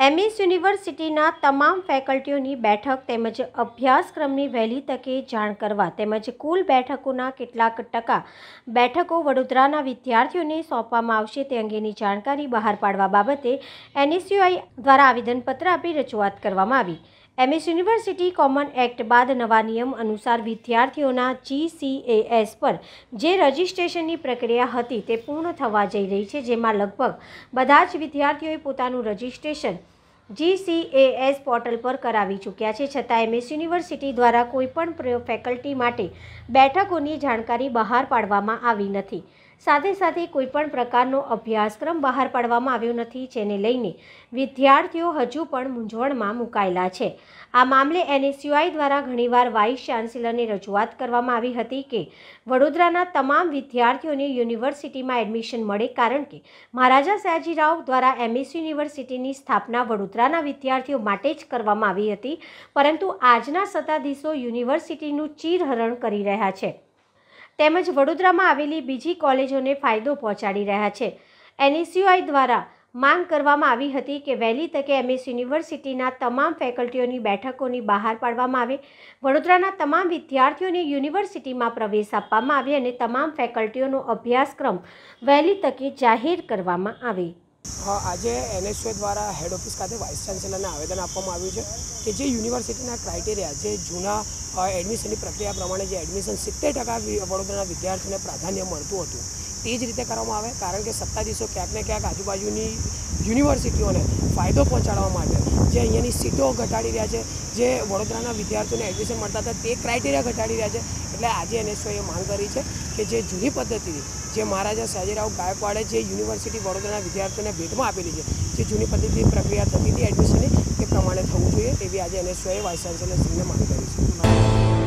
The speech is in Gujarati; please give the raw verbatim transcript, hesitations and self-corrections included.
એમએસ યુનિવર્સિટીના તમામ ફેકલ્ટીઓની બેઠક તેમજ અભ્યાસક્રમની વહેલી તકે જાણ કરવા તેમજ કુલ બેઠકોના કેટલાક ટકા બેઠકો વડોદરાના વિદ્યાર્થીઓને સોંપવામાં આવશે તે અંગેની જાણકારી બહાર પાડવા બાબતે એનએસયુઆઈ દ્વારા આવેદનપત્ર આપી રજૂઆત કરવામાં આવી। એમએસ યુનિવર્સિટી કોમન એક્ટ બાદ નવા નિયમ અનુસાર વિદ્યાર્થીઓના જીસીએએસ પર જે રજિસ્ટ્રેશનની પ્રક્રિયા હતી તે પૂર્ણ થવા જઈ રહી છે, જેમાં લગભગ બધા જ વિદ્યાર્થીઓએ પોતાનું રજિસ્ટ્રેશન જીસીએએસ પોર્ટલ પર કરાવી ચૂક્યા છે। છતાં એમએસ યુનિવર્સિટી દ્વારા કોઈપણ ફેકલ્ટી માટે બેઠકોની જાણકારી બહાર પાડવામાં આવી નથી। સાથે સાથે કોઈપણ પ્રકારનો અભ્યાસક્રમ બહાર પાડવામાં આવ્યો નથી, જેને લઈને વિદ્યાર્થીઓ હજુ પણ મૂંઝવણમાં મુકાયેલા છે। આ મામલે એનએસયુઆઈ દ્વારા ઘણીવાર વાઇસ ચાન્સેલરને રજૂઆત કરવામાં આવી હતી કે વડોદરાના તમામ વિદ્યાર્થીઓને યુનિવર્સિટીમાં એડમિશન મળે, કારણ કે મહારાજા સયાજીરાવ દ્વારા એમએસ યુનિવર્સિટીની સ્થાપના વડોદરાના વિદ્યાર્થીઓ માટે જ કરવામાં આવી હતી, પરંતુ આજના સત્તાધીશો યુનિવર્સિટીનું ચીરહરણ કરી રહ્યા છે તેમજ વડોદરામાં આવેલી બીજી કોલેજોને ફાયદો પહોંચાડી રહ્યા છે। એનએસયુઆઈ દ્વારા માંગ કરવામાં આવી હતી કે વહેલી તકે એમએસ યુનિવર્સિટીના તમામ ફેકલ્ટીઓની બેઠકોની બહાર પાડવામાં આવે, વડોદરાના તમામ વિદ્યાર્થીઓને યુનિવર્સિટીમાં પ્રવેશ આપવામાં આવે અને તમામ ફેકલ્ટીઓનો અભ્યાસક્રમ વહેલી તકે જાહેર કરવામાં આવે। આજે એનએસયુઆઈ દ્વારા હેડ ઓફિસ ખાતે વાઇસ ચાન્સેલરને આવેદન આપવામાં આવ્યું છે કે જે યુનિવર્સિટીના ક્રાઇટેરિયા, જે જૂના એડમિશનની પ્રક્રિયા પ્રમાણે જે એડમિશન સિત્તેર ટકા વડોદરાના વિદ્યાર્થીઓને પ્રાધાન્ય મળતું હતું તે જ રીતે કરવામાં આવે, કારણ કે સત્તાધીશો ક્યાંક ને ક્યાંક આજુબાજુની યુનિવર્સિટીઓને ફાયદો પહોંચાડવા માટે જે અહીંયાની સીટો ઘટાડી રહ્યા છે, જે વડોદરાના વિદ્યાર્થીઓને એડમિશન મળતા હતા તે ક્રાઇટેરિયા ઘટાડી રહ્યા છે। એટલે આજે એનએસયુઆઈએ માંગ કરી છે કે જે જૂની પદ્ધતિથી જે મહારાજા સયાજીરાવ ગાયકવાડે જે યુનિવર્સિટી વડોદરાના વિદ્યાર્થીઓને ભેટમાં આપેલી છે, જે જૂની પદ્ધતિ પ્રક્રિયા થતી હતી એડમિશનની, તે પ્રમાણે થવું જોઈએ, એવી આજે એનએસયુઆઈએ વાઇસ ચાન્સેલરશ્રીને માંગ કરી છે।